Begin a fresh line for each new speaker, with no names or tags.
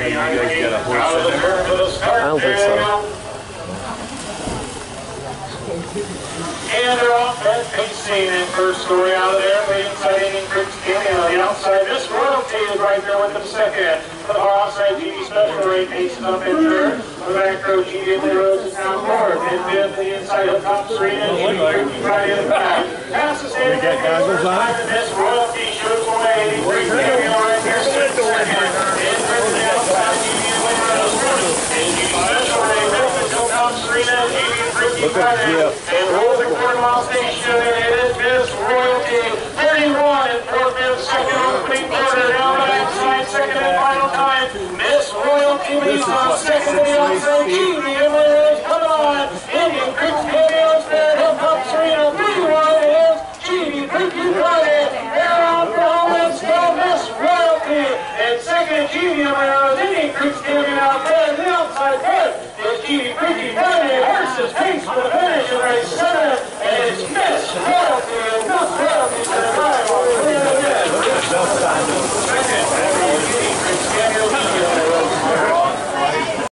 you guys got a horse in there?
I don't think so.
And they're off that pace scene in first story out of there. The inside inning Crooks County on the outside. This Royalty is right there with them second. For the far outside, GD Special Rate paces up in third. The back row, GD Rose is down fourth. In fifth, the inside of top three. And GD Crooks right in the back. Passes in.
Got goggles on?
This Royalty shows away. Crooks County right here. Second. In fifth, the outside, GD Rose. And GD Special Rate until top three. Now GD Crooks right in. And rolls the quarter mile station. It is Miss Royalty. 31 and 4/5 second opening quarter. Down the outside, second and final time. Miss Royalty leads on second to the outside. GD is coming on. Indian Creek County on third. He'll come three and 31 is GD Creek United. They're on for home and still Miss Royalty. And second, GD Indian Creek County out there.